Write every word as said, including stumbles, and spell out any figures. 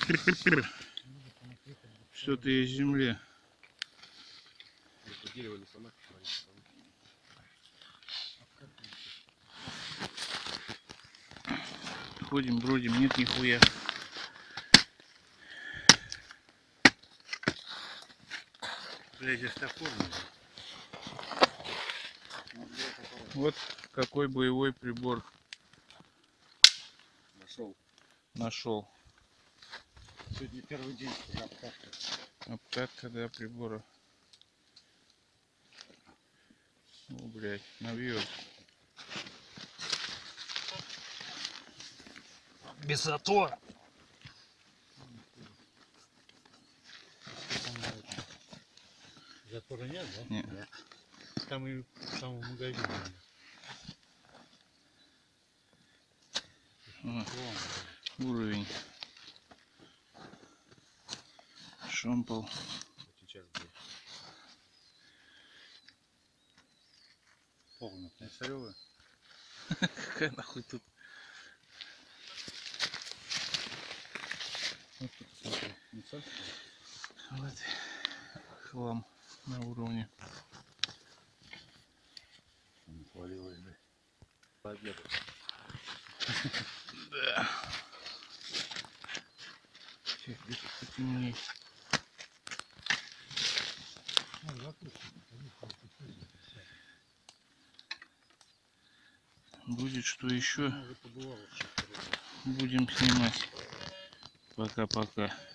Что-то есть в земле. Ходим, бродим, нет нихуя. Блять, остопорный. Вот какой боевой прибор нашел. Нашел. Сегодня первый день обкатка. Обкатка, да, прибора. О, блять, навьет. Без затора. Затора нет, да? Нет. Нет. Там и в самом магазине. А, уровень. Шомпол. Сейчас будет. Полно. Сорёвы. Какая нахуй тут? Вот тут смотри. Не соль? Вот. Хлам на уровне. Свалилось, да. По обеду. Да. Сейчас где-то потемнее. Будет что еще, будем снимать. Пока-пока.